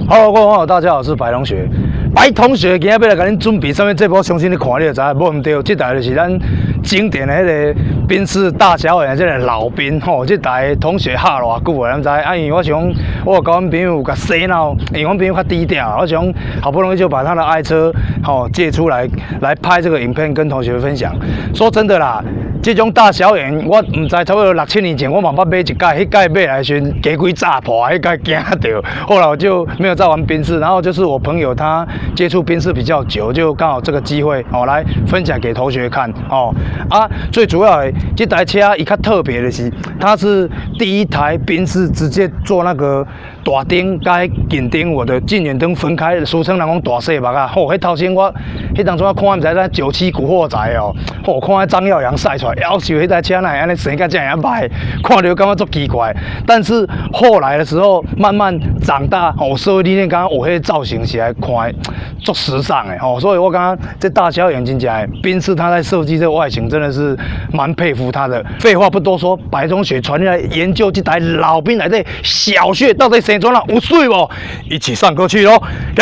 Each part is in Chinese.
Hello， 各位网友，大家好，我是白同学。白同学今日要来给恁准备什么？这部相信你看你就知道，无唔对，这台就是咱经典的迄个宾士大小眼，这个老宾吼。这台同学下偌久啊，咱知啊？因为我想我有跟阮朋友甲洗脑，因为阮朋友较低调，我想好不容易就把他的爱车借出来拍这个影片跟同学分享。说真的啦。 这种大小眼，我唔知差不多6、7年前，我嘛捌买一届，迄届买来时加几炸破，迄届惊到，后来我就没有再玩宾士。然后就是我朋友他接触宾士比较久，就刚好这个机会来分享给同学看最主要的这台车伊较特别的是，它是第一台宾士直接做那个大灯甲近灯，我的近远灯分开，俗称人讲大细目啊。迄头先我迄当初我看毋知咱97古惑仔看迄张耀扬晒出来。 要求迄台车哪会安尼生甲这样歹，看着感觉足奇怪。但是后来的时候，慢慢长大，社会理念感觉迄个造型起来看足时尚的所以我感觉这大小眼真正的宾士，他在设计这个外形真的是蛮佩服他的。废话不多说，白同学传来研究这台老宾来的小穴到底生怎样有水无？一起上课去咯！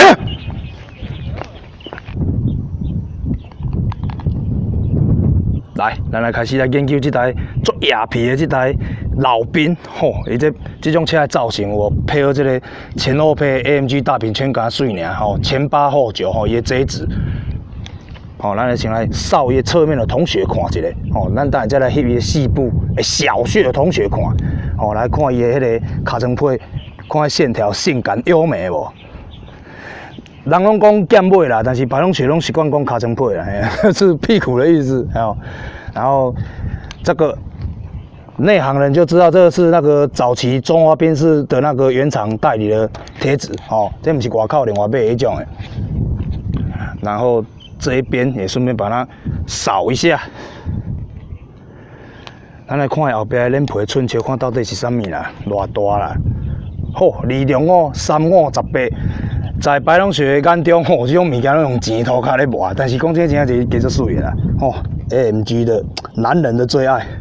来，咱来开始来研究这台足野皮的这台老宾伊这种车的造型，我配合这个前后配 AMG 大屏圈加水尔前8后9伊的折子。咱来先来扫伊侧面的同学看一下咱等下再来翕伊的细部的小穴的同学看来看伊的迄个卡层配，看线条性感优美无？ 人拢讲剑尾啦，但是白同学拢习惯讲卡层配啦，是屁股的意思然后这个内行人就知道，这个是那个早期中华宾士的那个原厂代理的贴纸这不是外口另外买的迄种的。然后这一边也顺便把它扫一下。咱来看后边的脸皮寸切，看到底是啥物啦，偌大啦。好，205、35、18。 在白同学眼中，这种物件拢用钱涂骹咧磨，但是讲这真正是加足水的啦，AMG 的男人的最爱。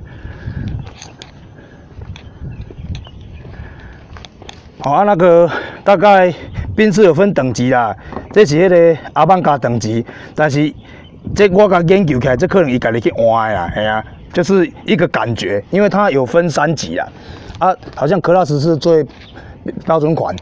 那个大概宾士有分等级啦，这是迄个阿曼加等级，但是这我甲研究起来，这可能伊家己去换的啦，嘿啊，就是一个感觉，因为它有分3级啦，好像 Class 是最标准款，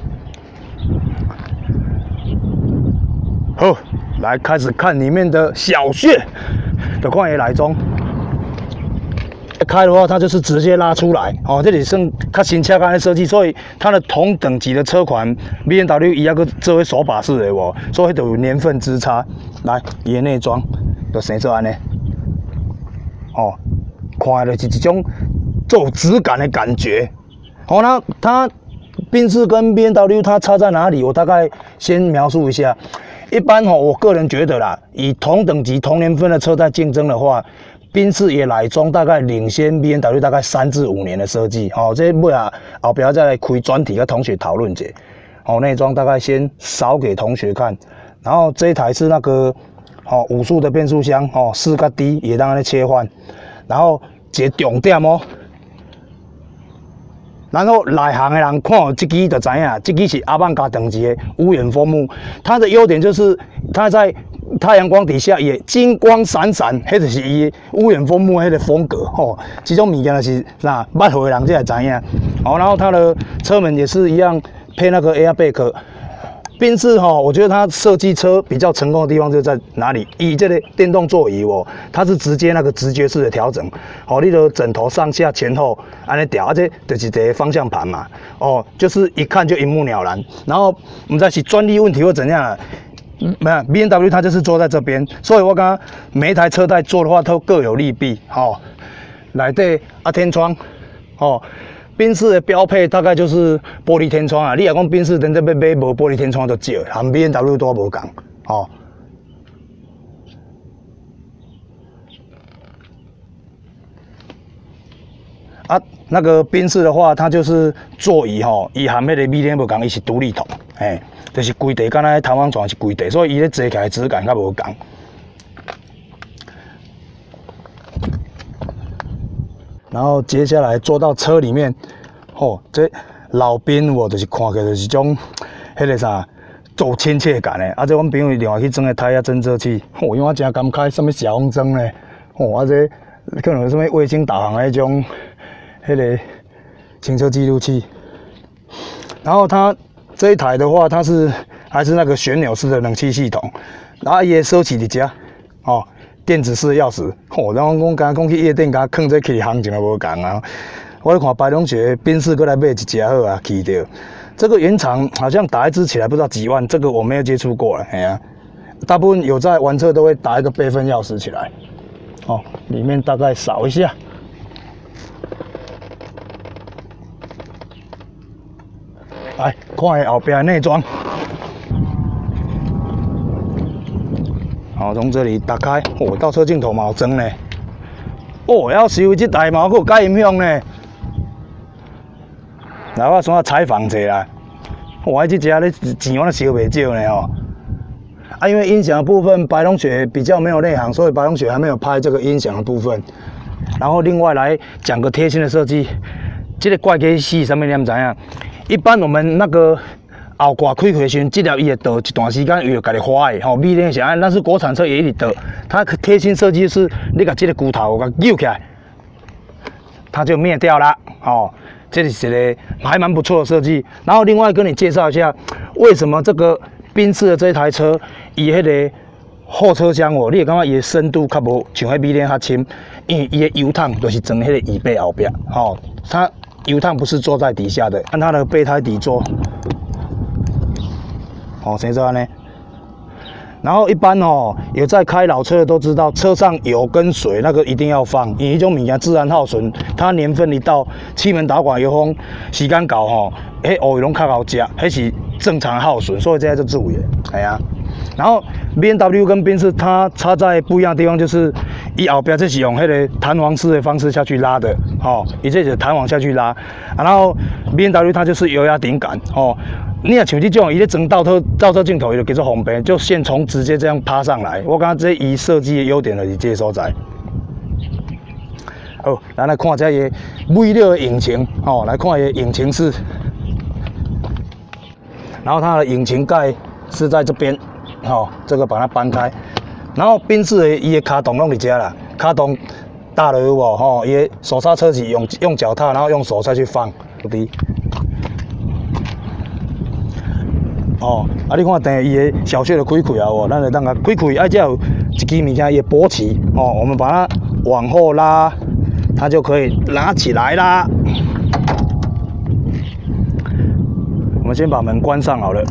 好，来开始看里面的小穴，就看伊内装。一开的话，它就是直接拉出来，这里算较新车款的设计，所以它的同等级的车款 ，BMW 伊还个做手把式的无，所以就有年份之差。来，伊的内装就生做安尼，看的就是一种做有质感的感觉。那它宾士跟 BMW 它差在哪里？我大概先描述一下。 一般我个人觉得啦，以同等级、同年份的车在竞争的话，宾士也内装大概领先 BMW 大概3至5年的设计。这尾啊后边再来开专题跟同学讨论一下。内装大概先扫给同学看，然后这一台是那个5速的变速箱，4甲 D 也当然切换，然后一个重点然后内行的人看这支就知影，这支是阿曼加等级的无眼枫木。它的优点就是它在太阳光底下也金光闪闪，迄就是伊无眼枫木迄个风格这种物件就是捌会的人才会知影。然后它的车门也是一样配那个 airbag。 宾士我觉得它设计车比较成功的地方就在哪里？以这个电动座椅它是直接那个直觉式的调整，你的枕头上下前后安尼调，这就是一个方向盘嘛，就是一看就一目了然。然后不知道是专利问题或怎样，BMW 它就是坐在这边，所以我刚刚每一台车在做的话都各有利弊，内底天窗，宾士的标配大概就是玻璃天窗啊，你若讲宾士真正要买无玻璃天窗就少，和 BMW 都无共那个宾士的话，它就是座椅伊和迄个米链无共，伊是独立筒，就是规地，敢若台湾床是规地，所以伊咧坐起来质感较无共。然后接下来坐到车里面，这老宾我就是看起来就是种， 迄个啥，做亲切感的。啊，这阮朋友另外去装个胎啊侦测器，因为我真感慨，什么小风筝呢？啊这可能有什么卫星导航的迄种，迄个行车记录器。然后它这一台的话，它是还是那个旋钮式的冷气系统，然后伊个锁匙伫遮，哦，电子式钥匙。然后我刚讲去夜店，甲放这去行情都无共啊。我咧看白龙雪宾士过来买一只好啊，去掉。这个原厂好像打一支起来不知道几万，这个我没有接触过了，哎呀，大部分有在玩车都会打一个备份钥匙起来。哦，里面大概扫一下。来看下后边的内装。好，从这里打开，哦，倒车镜头嘛有装呢。哦，要收这台嘛，还有改音响呢。来，我先采访一下啦。哇，这只咧钱我咧收袂少呢吼。啊，因为音响的部分，白龙雪比较没有内行，所以白龙雪还没有拍这个音响的部分。然后另外来讲个贴心的设计，这个挂机器上面你们知影？一般我们那个后挂开开时，这条伊会倒一段时间，伊就家己花的吼。米链是安，但是国产车也一直倒。它贴心设计是，你把这个骨头给扭起来，它就灭掉了。哦，这是一个还蛮不错的设计。然后另外跟你介绍一下，为什么这个宾士的这一台车，伊迄个后车厢哦，你会感觉伊的深度较无像迄米链较深，因为伊的油桶就是装迄个椅背后边，吼，它油桶不是坐在底下的，按它的备胎底座，哦，生做安尼。然后一般哦，有在开老车的都知道，车上油跟水那个一定要放，因为迄种物件自然耗损，它年份一到，气门导管油封时间到吼，迄乌油拢较好食，迄是正常耗损，所以这就注意的，系啊。然后 BMW 跟宾士它差在不一样的地方，就是伊后边这是用迄个弹簧式的方式下去拉的，吼，伊这是弹簧下去拉，然后 BMW 它就是油压顶杆，吼。你若像这种，伊咧装倒车镜头，伊就叫做方便，就线从直接这样趴上来。我感觉这伊设计的优点就是这个所在。好，咱来看这个V6的引擎，哦，来看伊的引擎室，然后它的引擎盖是在这边，哦，这个把它搬开，然后宾士的伊的卡洞拢伫遮啦，卡洞大了有无？吼，伊的手刹车是用脚踏，然后用手再去放，有滴。哦，啊，你看等伊个小穴的开开啊，咱就当它开开，啊，才有一支物件伊的勃起，哦，我们把它往后拉，它就可以拉起来啦。我们先把门关上好了。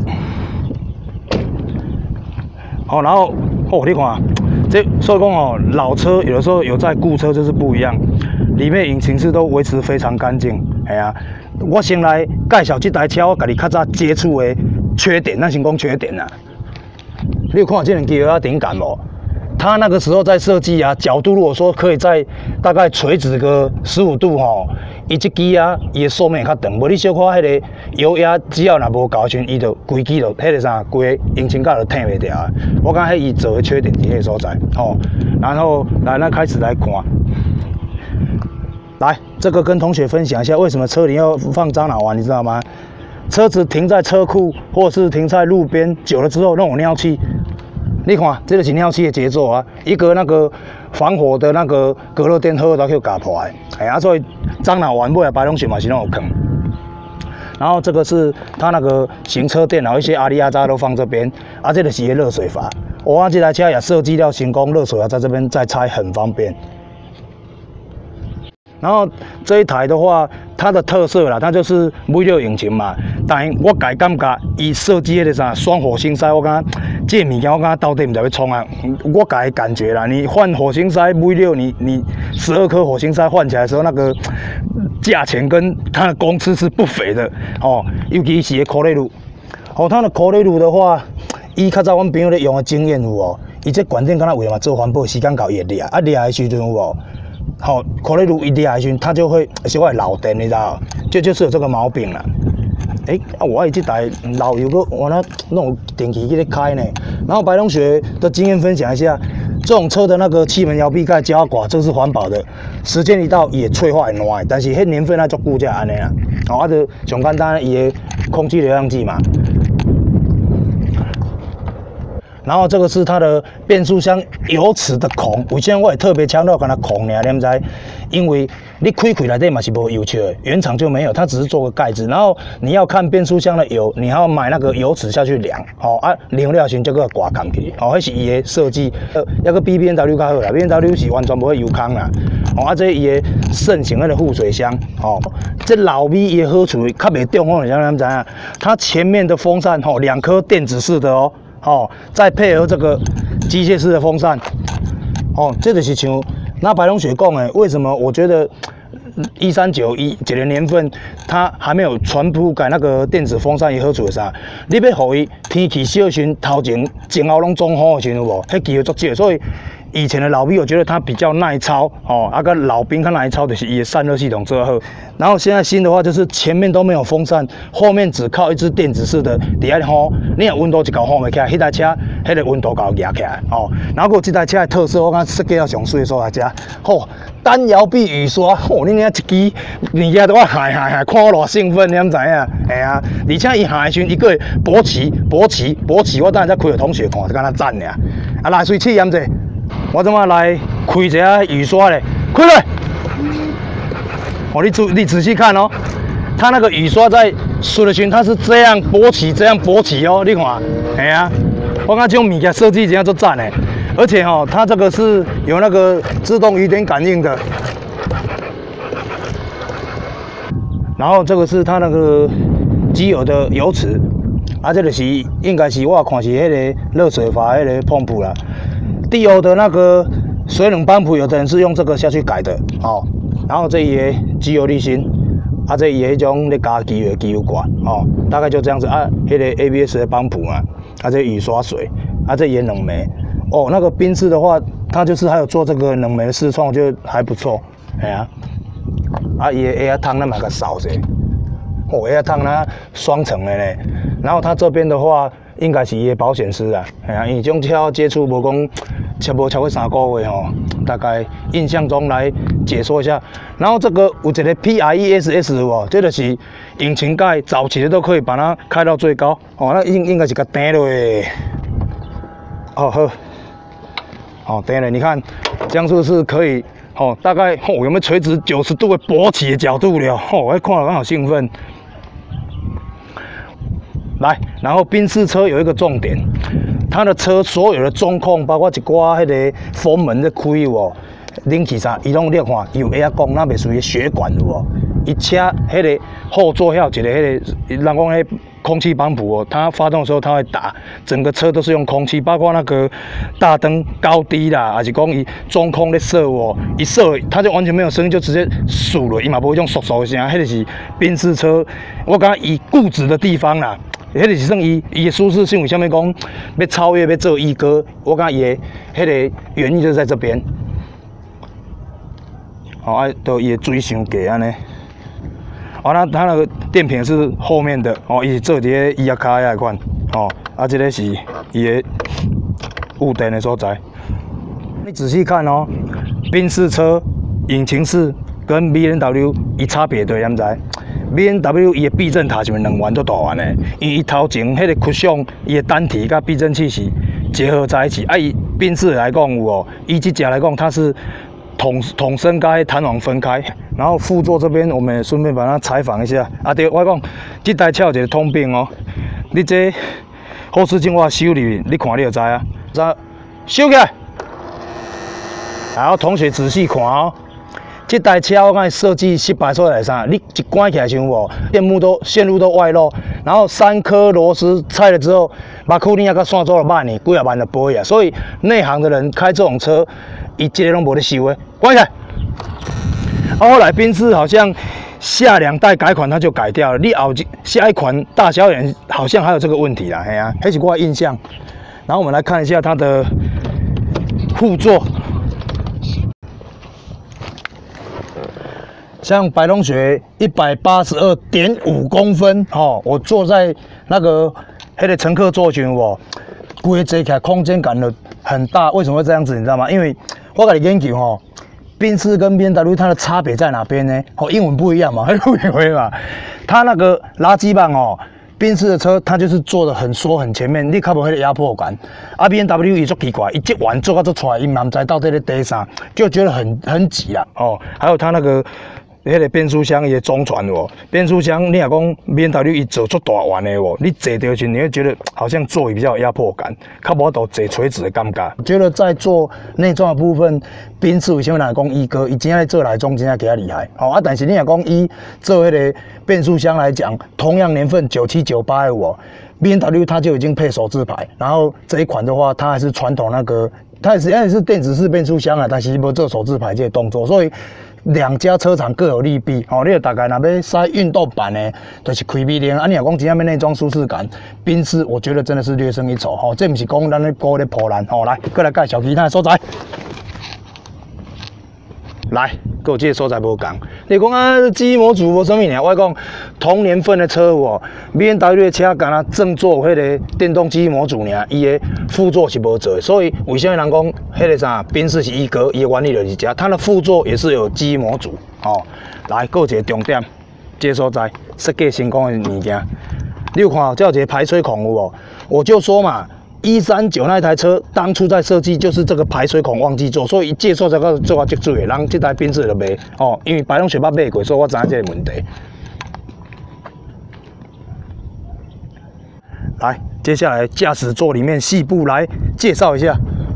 好，然后哦，你看，这所以讲哦，老车有的时候有在顾车就是不一样，里面引擎室都维持非常干净。哎呀，我先来介绍这台车，我家己较早接触的缺点，咱先讲缺点啊。你有看这两支油压顶杆无？它那个时候在设计啊，角度如果说可以在大概垂直个15度吼，伊这支啊，伊的寿命较长。无你小看迄个油压，只要若无够时，伊就规支就迄个啥，规个引擎盖就挺袂掉啊。我感觉伊做的缺点伫迄个所在吼。然后来，咱开始来看。来，这个跟同学分享一下，为什么车里要放樟脑丸，你知道吗？车子停在车库或者是停在路边久了之后，那种尿气，你看，这就是尿气的节奏啊！一个那个防火的那个隔热垫好都去夹破的，哎呀，所以樟脑丸买来白龙雪嘛是拢有坑。然后这个是它那个行车电脑，一些阿里亚扎都放这边，啊，这个是一个热水阀。我这台车也设计了成功，热水阀在这边再拆很方便。然后这一台的话，它的特色啦，它就是 V6 引擎嘛。但我感觉伊设计迄个啥双火星塞，我感觉这物件我感觉到底唔知要创啊。我感觉啦，你换火星塞 V6，你12颗火星塞换起来的时候，那个价钱跟它的公司是不菲的哦。尤其是个可丽露，哦，它的可丽露的话，伊较早阮朋友咧用的经验有哦，伊这管电敢若为嘛做环保，时间到伊会裂，啊裂的时阵有无？好，可丽露一裂的时阵，它就会稍微老电，你知道？就是有这个毛病啦。我这台老油个，我那种电器在开呢。然后白龙雪的经验分享一下，这种车的那个气门摇臂盖加挂，这是环保的，时间一到也脆化会烂，但是迄年份那足久才安尼啦。哦，就上简单伊个空气流量计嘛。 然后这个是它的变速箱油尺的孔，为什么我也特别强调跟它孔呢？你们知？因为你开内底嘛是无油尺的，原厂就没有，它只是做个盖子。然后你要看变速箱的油，你还要买那个油尺下去量，量了先这个挂扛起，迄是伊的设计。要个比 BMW 较好啦 ，BMW 是完全无油空啦。这伊的盛行那个护水箱，这老 V 伊的好处较袂中风，你们知影？它前面的风扇2颗电子式的再配合这个机械式的风扇，这就是像那白龙雪讲的，为什么我觉得1391这个年份它还没有全部改那个电子风扇伊好处是啥？你要互伊天气小时头前后拢中风的时候有无？迄机会足少，所以以前的老 V 我觉得它比较耐操个老兵较耐操就是伊的散热系统做好。然后现在新的话就是前面都没有风扇，后面只靠一只电子式的底下吼，你若温度一搞放袂起来，迄台车迄个温度搞压起来然后这台车的特色，我感觉设计到上水的所在遮，单摇臂雨刷，你一支物件都我嗨，看我偌兴奋，你毋知影？嘿啊，而且伊下的时阵，伊个勃起，我等下再开给同学看，就敢若赞尔。来水试验者，我怎么来开一下雨刷咧？开来！你仔细看它那个雨刷在水的时候，它是这样勃起你看，嘿啊，我感觉这种物件设计真正足赞的，而且它这个是有那个自动雨点感应的，然后这个是它那个机油的油尺，这个是应该是我看是迄个热水阀迄个泵浦啦，地欧的那个水冷泵浦，有的人是用这个下去改的然后这伊的机油滤芯，这伊的迄种咧加机油的机油管大概就这样子迄个 ABS 的泵浦这雨刷水这也冷媒那个宾士的话，它就是还有做这个冷媒的视窗，我觉得还不错，哎呀伊的 Air 汤咱嘛甲扫者，Air 汤它双层的咧，然后它这边的话应该是伊的保险丝啊，哎呀，因为这种车接触无讲无超过3个月大概印象中来解说一下。然后这个有一个 PRESS 有无？这就是引擎盖早期的都可以把它开到最高那应该是甲顶落的。好，顶了，你看这样是不是可以大概有没有垂直90度的勃起的角度了？我看了刚好兴奋。来，然后宾士车有一个重点，它的车所有的中控，包括一寡迄个风门的开有无，冷气啥，伊拢你看有会晓讲，那袂属于血管有无？伊车迄个后座还有一个迄个，人讲迄空气帮浦它发动的时候它会打，整个车都是用空气，包括那个大灯高低啦，还是讲伊中控咧射一射它就完全没有声音，就直接数了，伊嘛不会用嗖嗖的声，迄个是宾士车，我感觉伊固执的地方啦。迄个是算伊的舒适性，为什么讲要超越要做一哥？我感觉伊的迄个原因就是在这边。都伊的水伤低安尼。那它那个电瓶是后面的伊是做伫个伊卡遐款这个是伊的雾电的所在。你仔细看宾士车引擎室跟 BMW 伊差别对，你知？BMW 伊的避震塔是2元都大元的，因为伊头前迄个曲项伊的单体甲避震器是结合在一起。伊宾士来讲有无？伊这只来讲它是筒身跟弹簧分开。然后副座这边我们也顺便把它采访一下。对，我讲这台车有一个通病你这后视镜我收里，你看你就知啊。收起来。然后同学仔细看这台车我讲设计失败所在啥？你一关起来时候线路都外露，然后3颗螺丝拆了之后，把库尼亚甲线做了慢呢，几啊万就飞啊！所以内行的人开这种车，伊这个拢无咧修的，关起来。后来宾士好像下2代改款，它就改掉了。你下一款大小眼好像还有这个问题啦，那是我的印象。然后我们来看一下它的后座。像白龙雪182.5公分我坐在那个乘客座群规个坐起来空间感很大。为什么会这样子？你知道吗？因为我给你研究宾士跟 BMW 它的差别在哪边呢？英文不一样嘛，会嘛？它那个垃圾棒宾士的车它就是做的很缩很前面，你较无迄个压迫感。啊 ，BMW 伊足奇怪，伊接完做到做出来，伊嘛唔知到底咧底啥，就觉得很挤啦。哦，还有它那个。迄个变速箱伊的中传哦，变速箱你若讲 BMW 伊做足大弯的哦，你坐到时你会觉得好像座椅比较有压迫感，较无到坐垂直的感觉。觉得在做内装的部分，宾士为什么来讲伊哥伊真正做内装真正比较厉害哦啊，但是你若讲伊做迄个变速箱来讲，同样年份97、98的我 BMW 它就已经配手自排，然后这一款的话，它还是传统那个，它也是电子式变速箱啊，但是无做手自排这个动作，所以。两家车厂各有利弊，哦，你大概若要塞运动版的，就是开 V 零，啊，你若讲真正要内装舒适感，宾士我觉得真的是略胜一筹，吼，这不是讲咱咧鼓咧破烂，吼，来，再来介绍其他的所在。来，跟我这个所在无共。你讲啊，记忆模组无啥物呢？我讲同年份的车哦 ，BMW 的车敢若正做迄个电动记忆模组尔，伊的副座是无做的。所以为什么人讲迄个啥，宾士是一哥，伊的原理就是这，它的副座也是有记忆模组哦。来，还有一个重点，这个所在设计成功的物件，你有看到这有一个排水孔有无？我就说嘛。139那台车当初在设计就是这个排水孔忘记做，所以一介绍才个做啊积水的，人这台宾士就卖哦，因为白龙雪捌买过，所以我知影这个问题。来，接下来驾驶座里面细部来介绍一下。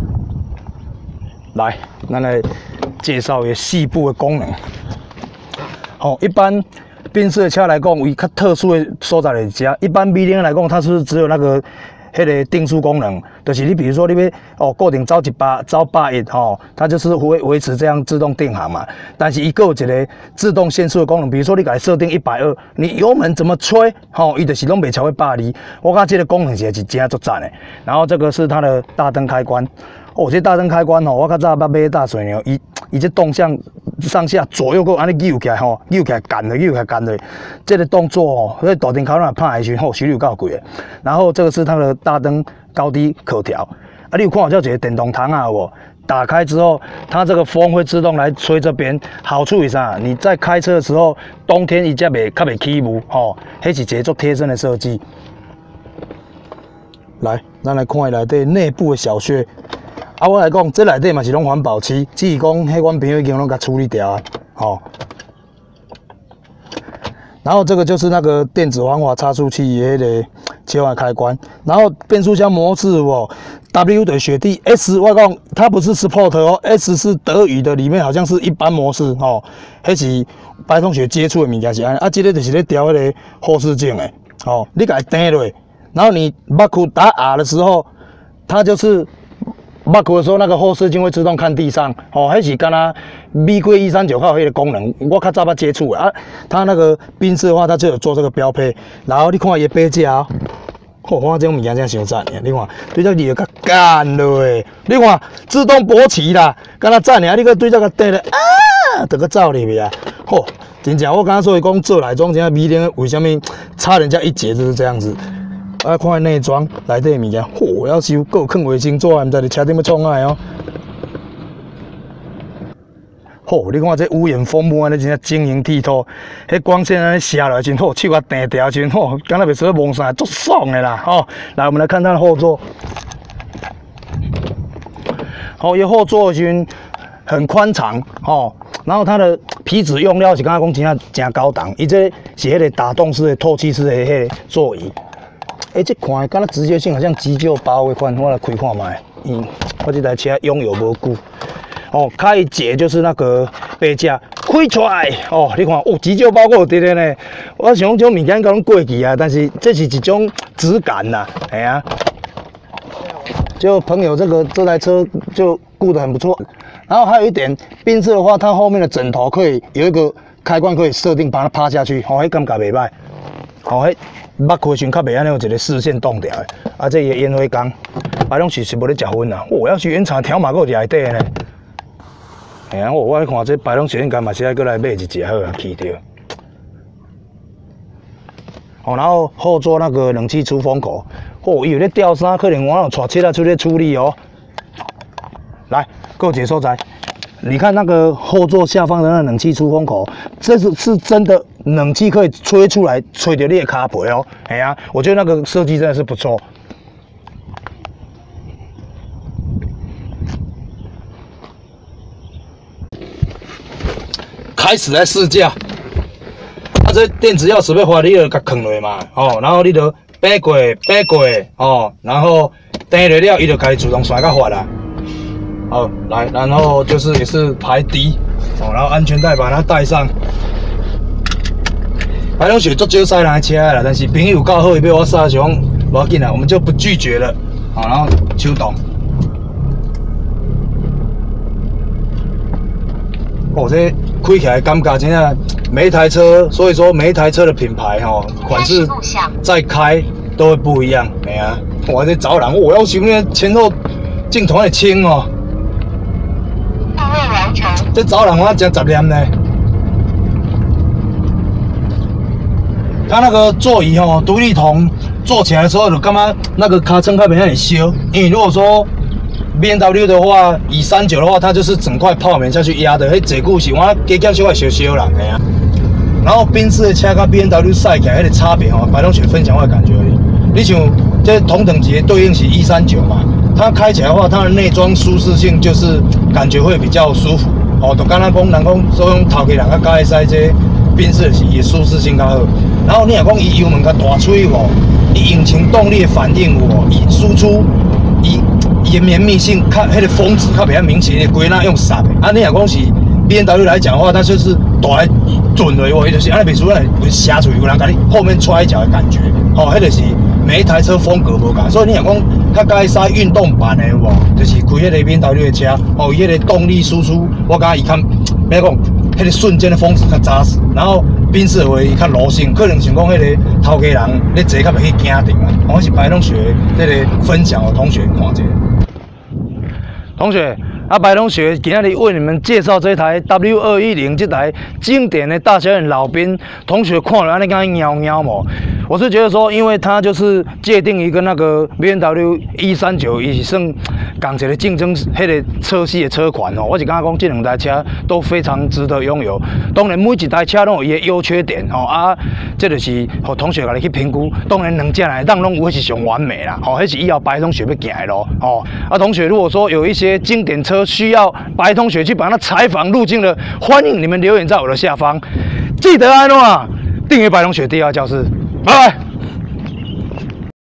来，咱来介绍一下细部的功能。哦，一般宾士的车来讲，为较特殊的所在就是这。一般 V0 来讲，它是只有那个。迄个定速功能，就是你比如说你要哦固定走100、走110吼，它就是维持这样自动定航嘛。但是伊有一个自动限速的功能，比如说你给它设定120，你油门怎么吹，吼，伊就是拢袂超过120。我感觉这个功能是真足赞的。然后这个是它的大灯开关，哦，这大灯开关吼，我较早捌买大水牛，伊这动向上下左右个安尼扭起来吼，扭起来干的，扭起来干的，这个动作哦，所以大灯开关拍下去吼，收入够贵的。然后这个是它的大灯高低可调，啊，你有看到这一个电动窗啊有无？打开之后，它这个风会自动来吹这边。好处是啥？你在开车的时候，冬天伊才袂起雾吼，迄是一个做贴身的设计。来，咱来看内底内部的小穴。啊，我来讲，这内底嘛是拢环保漆，只是讲迄阮朋友已经拢甲处理掉啊，吼。然后这个就是那个电子防滑差速器的迄个切换开关。然后变速箱模式哦 ，W 的雪地 ，S 我讲它不是 Sport 哦 ，S 是德语的，里面好像是一般模式哦，迄是白同学接触的物件是安尼。啊，这个就是咧调迄个后视镜的，哦，你给它顶落，然后你把库打 R 的时候，它就是。捌开的时候，那个后视镜会自动看地上，哦，迄是敢若美规139号迄个功能，我较早捌接触啊。它那个宾士的话，它就有做这个标配。然后你看伊的杯架哦，我看这种物件真伤赞的。你看，对这里个干落诶，你看自动勃起啦，敢若赞尔，你个对这个带了啊，这个走入去啊，嚯，真正我刚刚所以讲做内装，真正V0为什么差人家一截就是这样子。啊，看内装内底物件，嚯，要修，还有放卫星纸，毋知伫车顶要创啥哦。嚯，你看这屋檐枫木安尼真正晶莹剔透，迄光线安尼射落来真好，手啊定调真好，敢若袂说蒙啥，足爽的啦。吼，来我们来看它的后座。好，伊后座的时阵很宽敞，吼，然后它的皮质用料是感觉讲真高档，伊这是迄个打洞式的透气式的迄个座椅。这看敢若直接性好像急救包的款，我来开看卖。我这台车拥有无久。哦，开解就是那个杯架开出来，哦，你看，哦，急救包还有伫咧呢。我想这种物件应该拢过去啊，但是这是一种质感呐，哎呀。就朋友这台车就顾得很不错。然后还有一点，宾士的话，它后面的枕头可以有一个开关可以设定，把它趴下去，迄感觉袂歹。迄捌开时较袂安尼有一个视线动调的，啊，这个烟灰缸，白龙是无咧食薰啦，我要去原厂条码搁伫内底呢。哎呀，我看这白龙水应该嘛是爱过来买一只好啊，去掉。哦，然后后座那个冷气出风口，哦，伊有咧吊衫，可能我有带车仔出去处理哦。来，搁有一个所在， 你看那个后座下方的那冷气出风口，这是真的冷气可以吹出来，吹到你的卡背哦。哎呀，我觉得那个设计真的是不错。开始来试驾，这电子钥匙要发，你就甲放落嘛，哦，然后你就掰过，哦，然后登落了，伊就开始自动甩甲发啦。好，来，然后就是也是排低，哦，然后安全带把它带上。排风雪足少塞人的车啦，但是朋友够好，伊要我刹就讲无要紧啦，我们就不拒绝了。好，然后手动。哦，这开起来感觉真的，每一台车，所以说每一台车的品牌哈，款式再开都会不一样。哎呀，我这找人，我要求那前后镜头很清哦。这找人我讲10年呢。它那个座椅哦，独立筒坐起来的时候，就感觉那个卡撑开比较很修，因为如果说 BMW 的话，以39的话，它就是整块泡棉下去压的，迄坐久是我加减小可烧烧啦，嘿啊。然后宾士的车跟 BMW 赛起来，迄个差别哦，白龙雪分享我的感觉而已。你像这同等级的对应是139嘛，它开起来的话，它的内装舒适性就是感觉会比较舒服哦。就刚刚讲，人讲所用头家人较介使这宾士是伊舒适性较好。然后你若讲伊油门较大吹无，伊引擎动力的反应有无，伊输出伊的绵密性，较迄个峰值较比较明显，的规那用刹的。啊，你若讲是 BMW 来讲的话，它就是大来准的哦，伊就是安尼，袂输咱会下出有人甲你后面踹一脚的感觉。哦，迄就是每一台车风格无同，所以你若讲较介使运动版的有无，就是开迄个 BMW 的车，哦，伊迄个动力输出，我感觉伊较咩讲，迄个瞬间的峰值较扎实，然后宾士的话伊较柔性，可能想讲迄个头家人咧坐较袂去惊定啊。我是白龙学这个分享的同学看一下。同学，白龙学今天为你们介绍这台 W210这台经典的大小眼老宾。同学看了安尼敢喵喵无？我是觉得说，因为它就是界定一个那个 BMW 139，伊是算港一个竞争迄个车系的车款哦。我是感觉讲这两台车都非常值得拥有。当然每一台车拢有伊的优缺点哦啊，这就是互同学甲你去评估。当然两者来当拢有迄是上完美啦，哦，迄是以后白同学要行的咯哦。啊，同学如果说有一些经典车需要白同学去把它采访路径的，欢迎你们留言在我的下方。记得按订阅白同学第二教室，拜拜。